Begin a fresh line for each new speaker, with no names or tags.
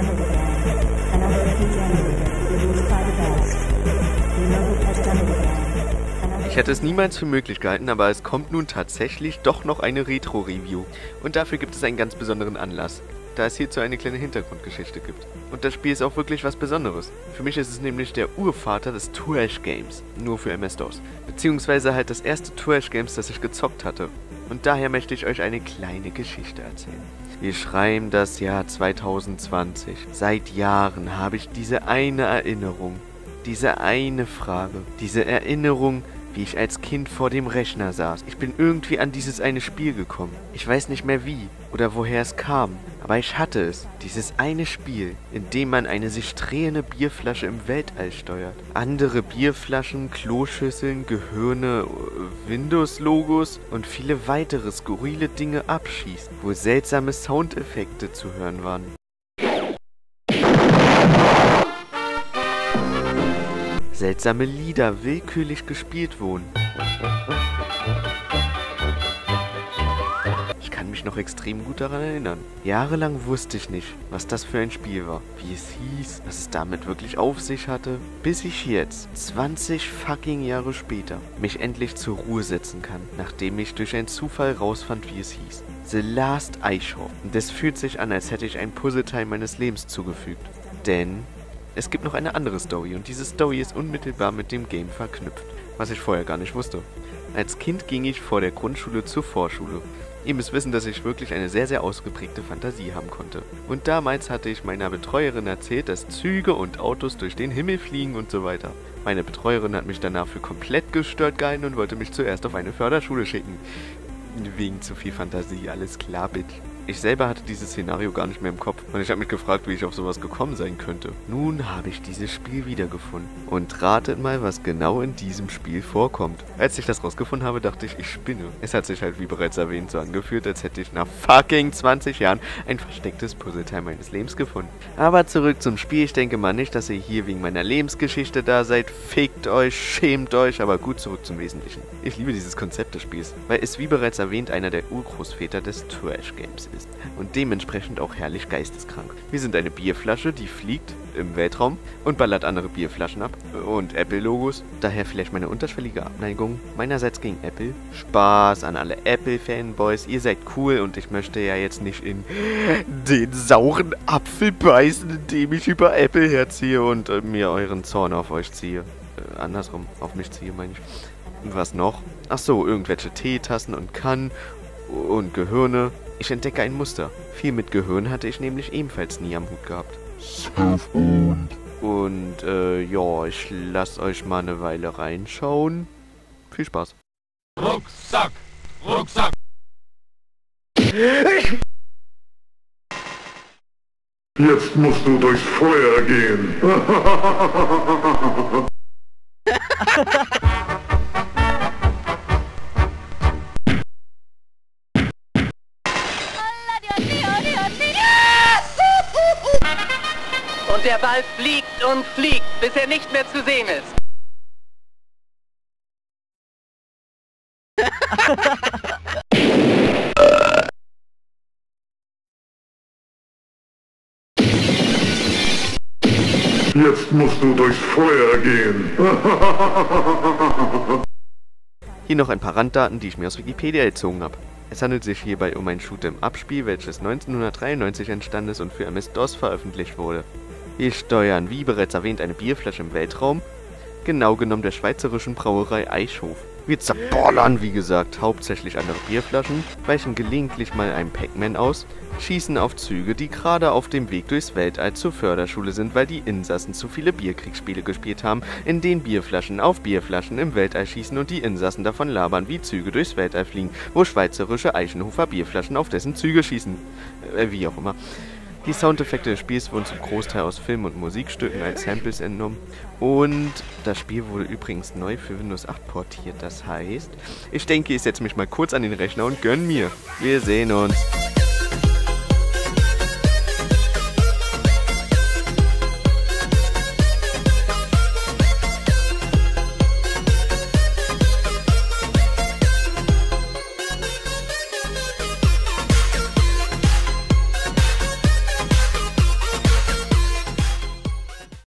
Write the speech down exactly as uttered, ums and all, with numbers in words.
assembled a band, and although he generated, we will try the best. We know who assembled a band.
Ich hätte es niemals für möglich gehalten, aber es kommt nun tatsächlich doch noch eine Retro-Review. Und dafür gibt es einen ganz besonderen Anlass, da es hierzu eine kleine Hintergrundgeschichte gibt. Und das Spiel ist auch wirklich was Besonderes. Für mich ist es nämlich der Urvater des Trash-Games, nur für M S-DOS. Beziehungsweise halt das erste Trash-Games, das ich gezockt hatte. Und daher möchte ich euch eine kleine Geschichte erzählen. Wir schreiben das Jahr zweitausendzwanzig. Seit Jahren habe ich diese eine Erinnerung, diese eine Frage, diese Erinnerung, wie ich als Kind vor dem Rechner saß. Ich bin irgendwie an dieses eine Spiel gekommen. Ich weiß nicht mehr wie oder woher es kam, aber ich hatte es. Dieses eine Spiel, in dem man eine sich drehende Bierflasche im Weltall steuert. Andere Bierflaschen, Kloschüsseln, Gehirne, Windows-Logos und viele weitere skurrile Dinge abschießt, wo seltsame Soundeffekte zu hören waren. Seltsame Lieder willkürlich gespielt wurden. Ich kann mich noch extrem gut daran erinnern. Jahrelang wusste ich nicht, was das für ein Spiel war, wie es hieß, was es damit wirklich auf sich hatte, bis ich jetzt, zwanzig fucking Jahre später, mich endlich zur Ruhe setzen kann, nachdem ich durch einen Zufall rausfand, wie es hieß. The Last Eichhoff. Und es fühlt sich an, als hätte ich ein Puzzleteil meines Lebens zugefügt. Denn es gibt noch eine andere Story und diese Story ist unmittelbar mit dem Game verknüpft, was ich vorher gar nicht wusste. Als Kind ging ich vor der Grundschule zur Vorschule. Ihr müsst wissen, dass ich wirklich eine sehr, sehr ausgeprägte Fantasie haben konnte. Und damals hatte ich meiner Betreuerin erzählt, dass Züge und Autos durch den Himmel fliegen und so weiter. Meine Betreuerin hat mich danach für komplett gestört gehalten und wollte mich zuerst auf eine Förderschule schicken. Wegen zu viel Fantasie, alles klar, bitch. Ich selber hatte dieses Szenario gar nicht mehr im Kopf und ich habe mich gefragt, wie ich auf sowas gekommen sein könnte. Nun habe ich dieses Spiel wiedergefunden und ratet mal, was genau in diesem Spiel vorkommt. Als ich das rausgefunden habe, dachte ich, ich spinne. Es hat sich halt, wie bereits erwähnt, so angefühlt, als hätte ich nach fucking zwanzig Jahren ein verstecktes Puzzleteil meines Lebens gefunden. Aber zurück zum Spiel. Ich denke mal nicht, dass ihr hier wegen meiner Lebensgeschichte da seid. Fickt euch, schämt euch, aber gut, zurück zum Wesentlichen. Ich liebe dieses Konzept des Spiels, weil es, wie bereits erwähnt, einer der Urgroßväter des Trash-Games ist. Und dementsprechend auch herrlich geisteskrank. Wir sind eine Bierflasche, die fliegt im Weltraum und ballert andere Bierflaschen ab. Und Apple-Logos. Daher vielleicht meine unterschwellige Abneigung meinerseits gegen Apple. Spaß an alle Apple-Fanboys. Ihr seid cool und ich möchte ja jetzt nicht in den sauren Apfel beißen, indem ich über Apple herziehe und äh, mir euren Zorn auf euch ziehe. Äh, andersrum, auf mich ziehe, meine ich. Und was noch? Ach so, irgendwelche Teetassen und Kannen und Gehirne. Ich entdecke ein Muster. Viel mit Gehirn hatte ich nämlich ebenfalls nie am Hut gehabt. Und äh, ja, ich lasse euch mal eine Weile reinschauen. Viel Spaß.
Rucksack! Rucksack!
Jetzt musst du durchs Feuer gehen.
Und der Ball fliegt und fliegt, bis er nicht mehr zu sehen ist.
Jetzt musst du durchs Feuer gehen.
Hier noch ein paar Randdaten, die ich mir aus Wikipedia entzogen habe. Es handelt sich hierbei um ein Shoot'em-up-Spiel, welches neunzehnhundertdreiundneunzig entstanden ist und für M S-DOS veröffentlicht wurde. Wir steuern, wie bereits erwähnt, eine Bierflasche im Weltraum, genau genommen der schweizerischen Brauerei Eichhoff. Wir zerbollern, wie gesagt, hauptsächlich andere Bierflaschen, weichen gelegentlich mal einem Pac-Man aus, schießen auf Züge, die gerade auf dem Weg durchs Weltall zur Förderschule sind, weil die Insassen zu viele Bierkriegsspiele gespielt haben, in denen Bierflaschen auf Bierflaschen im Weltall schießen und die Insassen davon labern, wie Züge durchs Weltall fliegen, wo schweizerische Eichenhofer Bierflaschen auf dessen Züge schießen. Äh, wie auch immer. Die Soundeffekte des Spiels wurden zum Großteil aus Film- und Musikstücken als Samples entnommen und das Spiel wurde übrigens neu für Windows acht portiert. Das heißt, ich denke, ich setze mich mal kurz an den Rechner und gönn mir. Wir sehen uns.